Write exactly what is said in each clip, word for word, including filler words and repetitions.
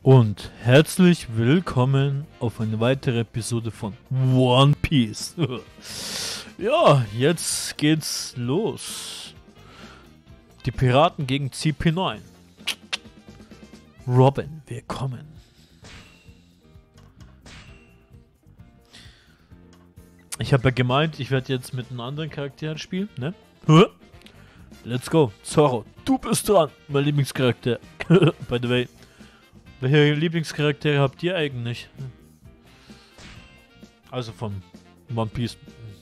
Und herzlich willkommen auf eine weitere Episode von One Piece. Ja, jetzt geht's los. Die Piraten gegen C P neun. Robin, willkommen. Ich habe ja gemeint, ich werde jetzt mit einem anderen Charakter spielen, ne? Let's go. Zoro, du bist dran, mein Lieblingscharakter. By the way. Welche Lieblingscharaktere habt ihr eigentlich? Also von One Piece.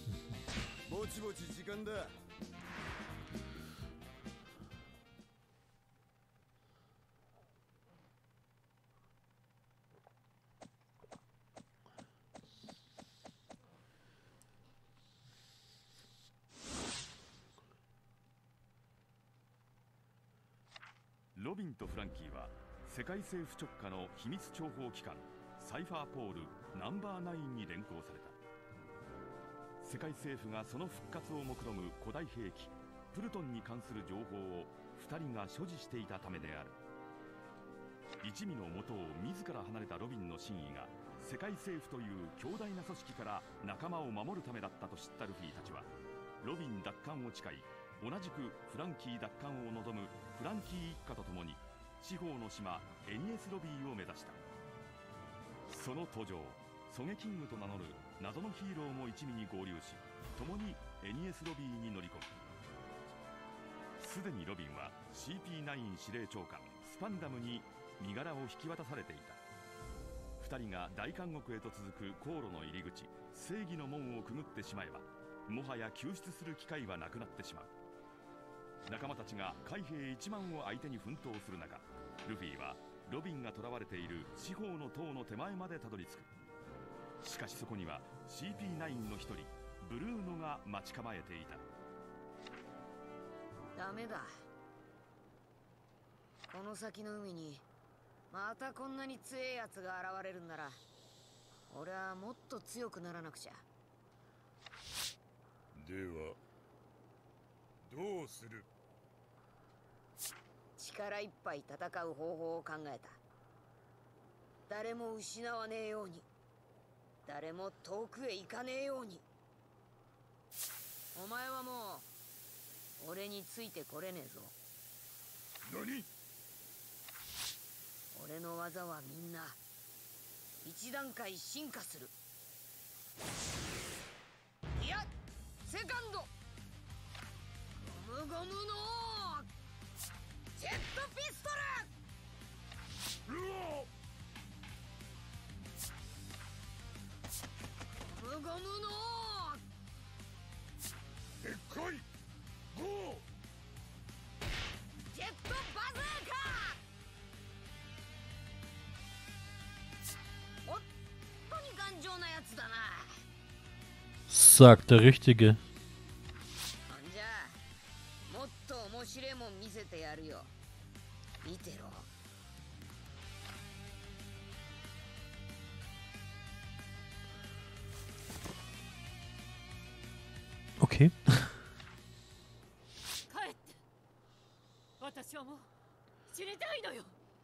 Robin とフランキーは世界政府直下の秘密諜報機関サイファーポールナンバーナインに連行された。世界政府がその復活を目論む古代兵器プルトンに関する情報をふたりが所持していたためである。一味の元を自ら離れたロビンの真意が世界政府という強大な組織から仲間を守るためだったと知ったルフィたちはロビン奪還を誓い、同じくフランキー奪還を望むフランキー一家と共に四方の島エニエスロビーを目指した。その途上ソゲキングと名乗る謎のヒーローも一味に合流し、共にエニエスロビーに乗り込む。すでにロビンは シーピーナイン 司令長官スパンダムに身柄を引き渡されていた。ふたりが大監獄へと続く航路の入り口正義の門をくぐってしまえば、もはや救出する機会はなくなってしまう。仲間たちが海兵いちまんを相手に奮闘する中、ルフィはロビンが囚われている四方の塔の手前までたどり着く。しかしそこには シーピーナイン の一人ブルーノが待ち構えていた。 ダメだ。この先の海にまたこんなに強いやつが現れるんなら、俺はもっと強くならなくちゃ。 ではどうする？ 力いっぱい戦う方法を考えた。誰も失わねえように、誰も遠くへ行かねえように。お前はもう俺についてこれねえぞ。 何？ 俺の技はみんな一段階進化する。いや、セカンドゴムゴムのジェットピストル。 うお！ ゴムゴムのでっかいゴー！ ジェットバズーカ。本当に頑丈なやつだな。 Sagt der Richtige. じゃあもっと面白いもん見せてやるよ。見てろ。 Okay. 帰って。私はもう死にたいのよ。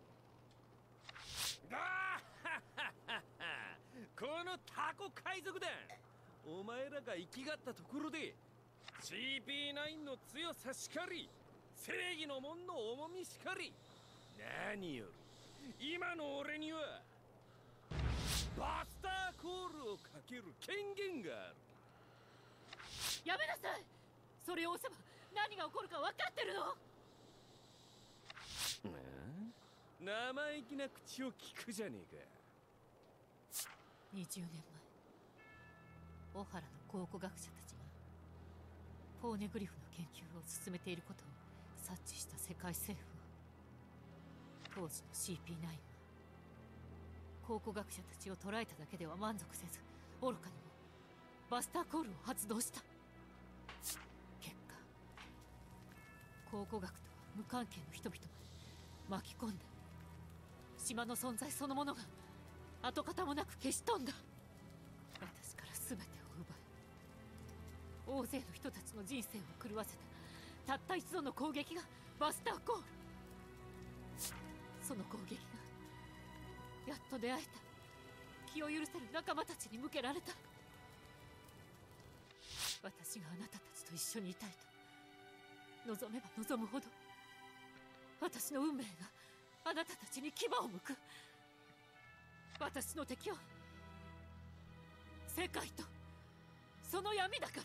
あーこのタコ海賊だ。お前らが生きがったところで シーピーナイン の強さしかり、正義の門の重みしかり、何より今の俺にはバスターコールをかける権限がある。 やめなさい。それを押せば何が起こるか分かってるの？ 生意気な口を聞くじゃねえか。 にじゅうねんまえ、オハラの考古学者たちがポーネグリフの研究を進めていることを察知した世界政府は、当時の シーピーナイン は考古学者たちを捕らえただけでは満足せず、愚かにもバスターコールを発動した。結果、考古学とは無関係の人々まで巻き込んだ。島の存在そのものが跡形もなく消し飛んだ。私から全てを奪い、大勢の人たちの人生を狂わせたたった一度の攻撃がバスターコール。その攻撃がと出会えた気を許せる仲間たちに向けられた。私があなたたちと一緒にいたいと望めば望むほど私の運命があなたたちに牙を向く。私の敵は世界とその闇だから。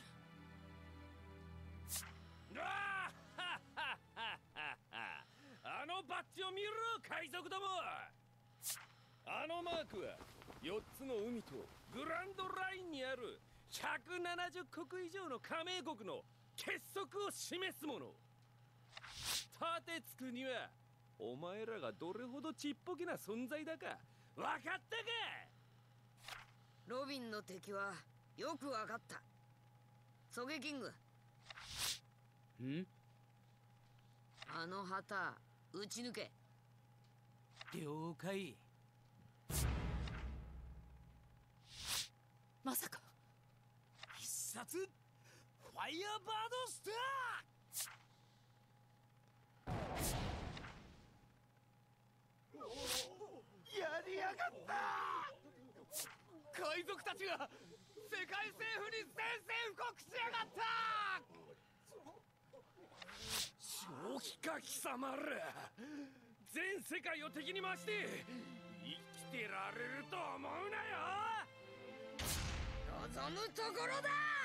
あのバッジを見ろ海賊ども。あのマークはよっつの海とグランドラインにあるひゃくななじゅっこく以上の加盟国の結束を示すもの。立てつくにはお前らがどれほどちっぽけな存在だか分かったか。 ロビンの敵はよく分かった。ソゲキング、 んあの旗撃ち抜け。 了解。 まさか必殺ファイヤーバードスター。やりやがった。海賊たちが世界政府に宣戦布告しやがった。正気か貴様ら。全世界を敵に回して生きてられると思うなよ。 望むところだ。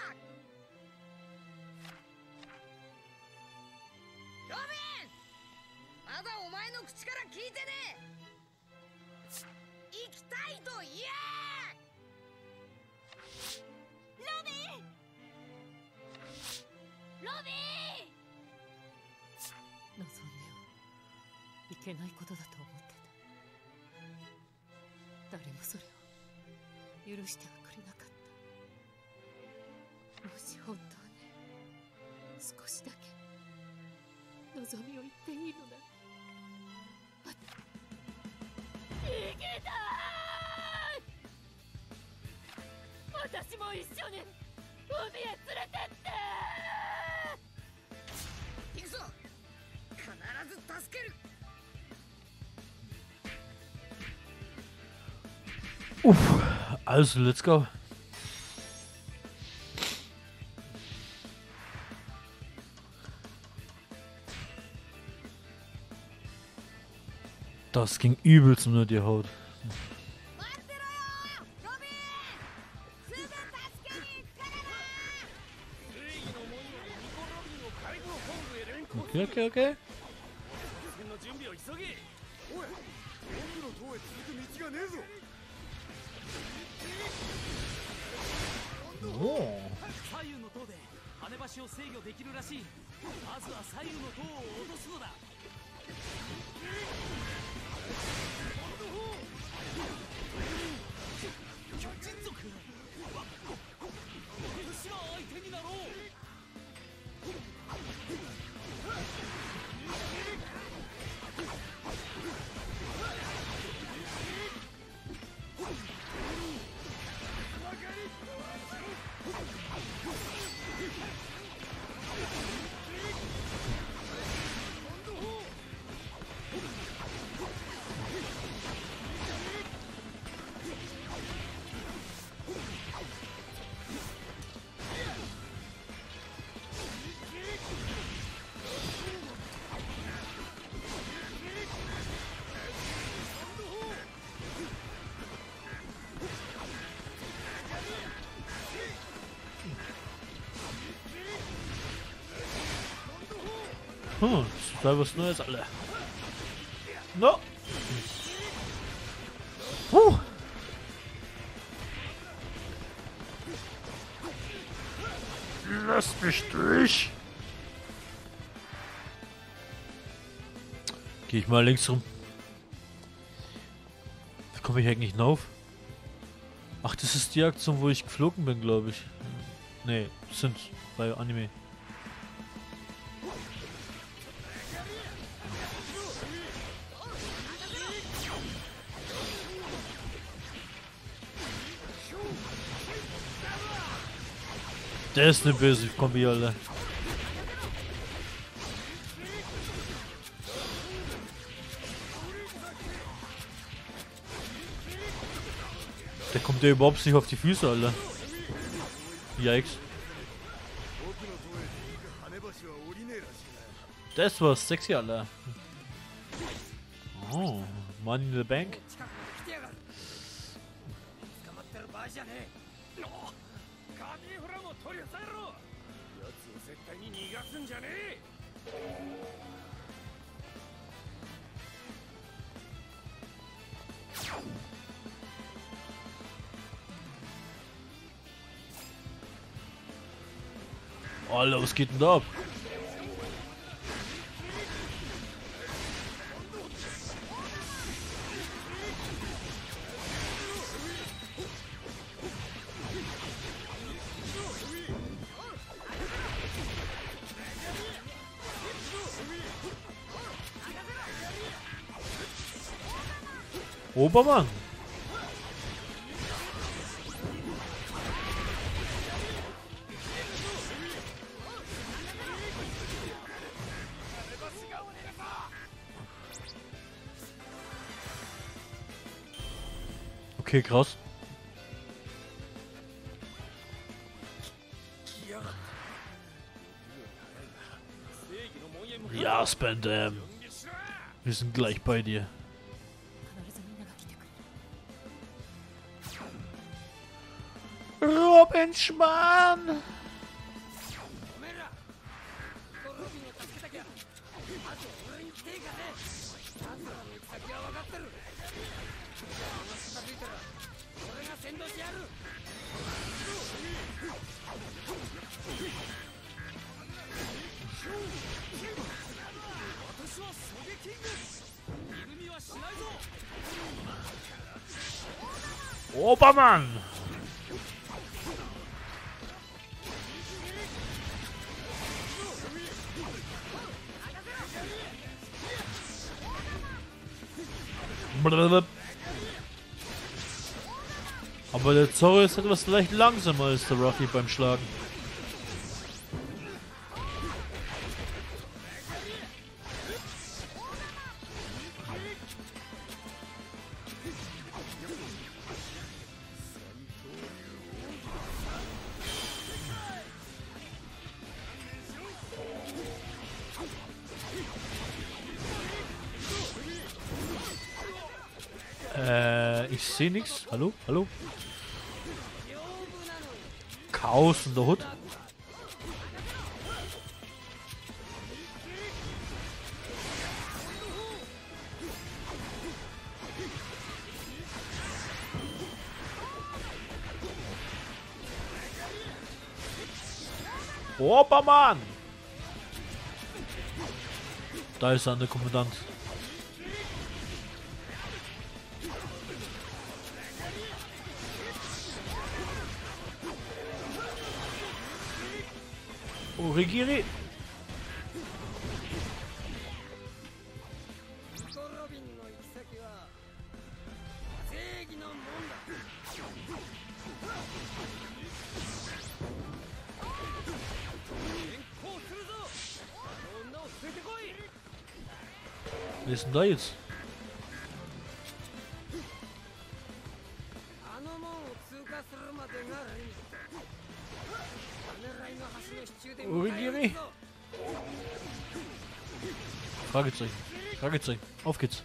ロビン、まだお前の口から聞いてねえ。行きたいと言え。ロビン、ロビン。 望んではいけないことだと思ってた。誰もそれを許してはくれなかった。もし本当に少しだけ望みを言っていいのなら、逃げたーい。私も一緒に海へ連れてってー。行くぞ。必ず助ける。 Uff, also let's go. Das ging übelst nur die Haut. 待ってろよロビン。すぐ助けに行くからな。 正義の門よりニコ・ロビンを海軍本部へ連行。 Okay, okay, okay. 戦の準備を急げ。 おい、奥の塔へ続く道がねえぞ。 Oh. 左右の塔で跳ね橋を制御できるらしい。まずは左右の塔を落とすのだ。巨人族私が相手になろう。 Hm, da was Neues alle. No! Puh! Lass mich durch! Geh ich mal links rum. Wie komme ich eigentlich hinauf? Ach, das ist die Aktion, wo ich geflogen bin, glaube ich. Nee, das sind bei Anime. Der ist eine böse Kombi, Alter. Der kommt ja überhaupt nicht auf die Füße, Alter. Yikes. Das war sexy, Alter. Oh, Money in the Bank. 捕まってる場合じゃねえ。カディフラも取り押さえろ。奴を絶対に逃がすんじゃねえ。 Alter, was geht denn da ab? Obermann! Okay, krass. Ja, Spandam. Wir sind gleich bei dir. Robin Schmann! Obermann! Aber der Zorro ist etwas leicht langsamer als der Ruffy beim Schlagen. Äh, ich sehe nichts. Hallo? Hallo? Chaos in der Hut. Obermann! Da ist er, der Kommandant. Origiri! Wer ist denn da jetzt? Origiri? Fragezeichen. Fragezeichen. Auf geht's.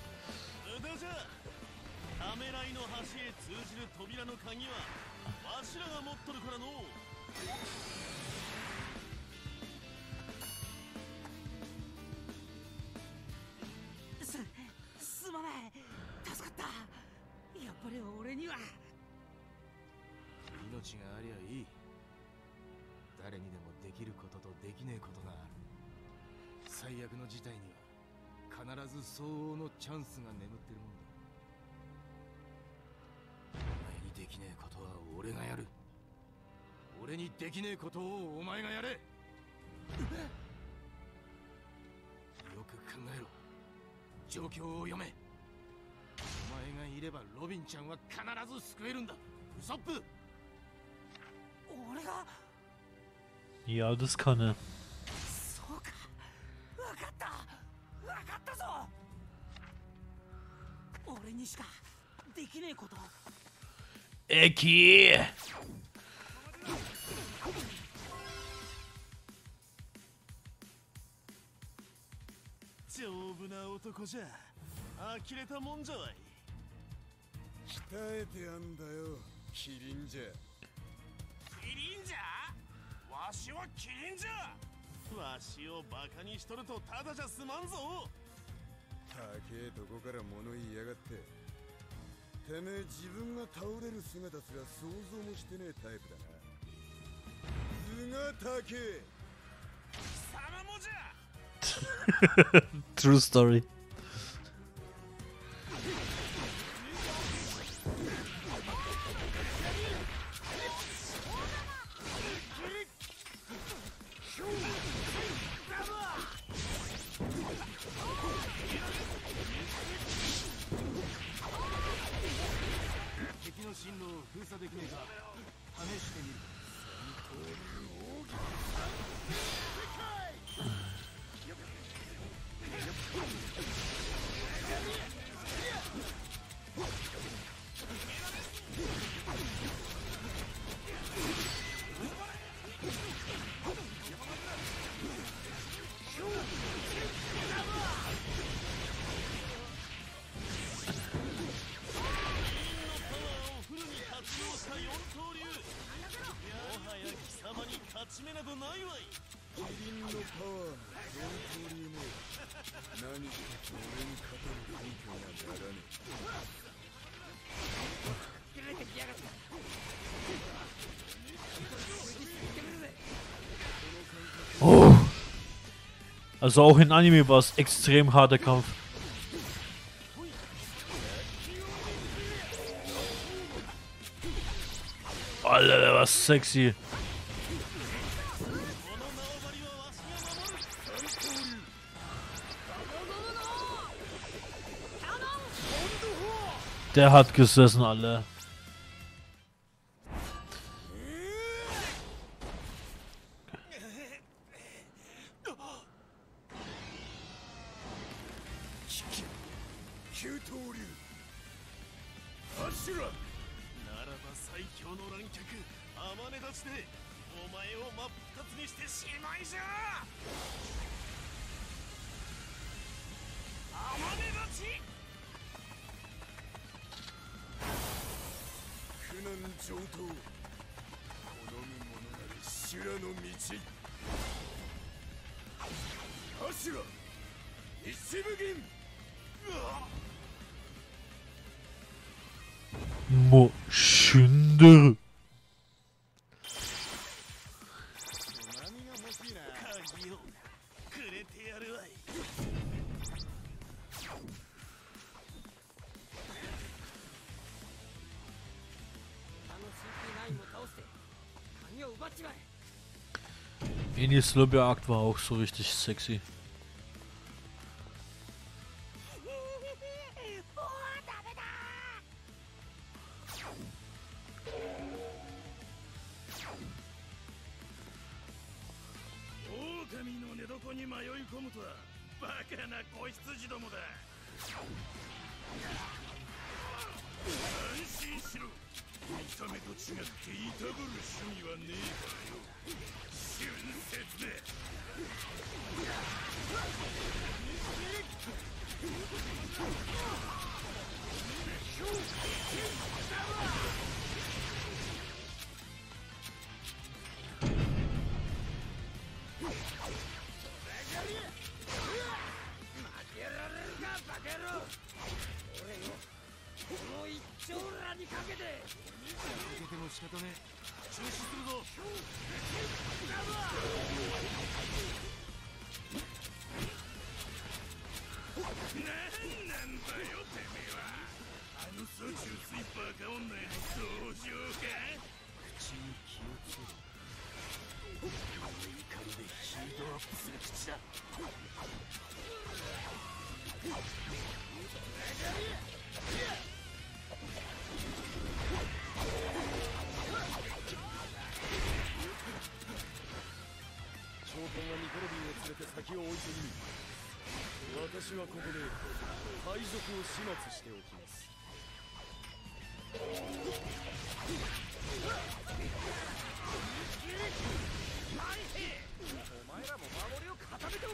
Ja, das kann er. 駅丈夫な男じゃ呆れたもんじゃわい。鍛えてやんだよ、キリンじゃ。キリンじゃ？わしはキリンじゃ。わしをバカにしとるとただじゃ済まんぞ。高えとこから物言いやがって。てめえ自分が倒れる姿すら想像もしてねえタイプだな。頭が高え。貴様もじゃ。 True story. Oh. Also auch in Anime war es extrem harter Kampf. Alter, der war sexy. Der hat gesessen, alle. Mo Schünder. Enies Lobbyakt war auch so richtig sexy.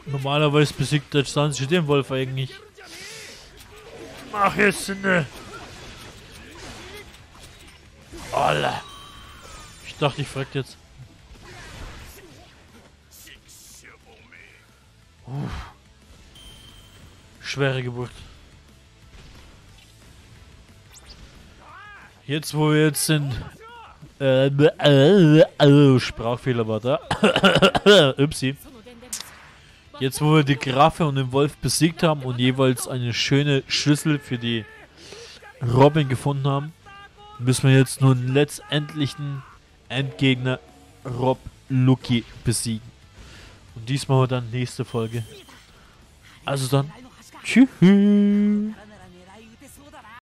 Normalerweise besiegt der Sanji den Wolf eigentlich. Mach jetzt ne. Alter. Ich dachte, ich frag jetzt. Uff. Schwere Geburt. Jetzt, wo wir jetzt sind. Äh, äh, äh, Sprachfehler war da. Upsi. Jetzt, wo wir die Giraffe und den Wolf besiegt haben und jeweils eine schöne Schlüssel für die Robin gefunden haben, müssen wir jetzt nun letztendlichen Endgegner Rob Lucky besiegen. Und diesmal dann nächste Folge. Also dann, tschüss.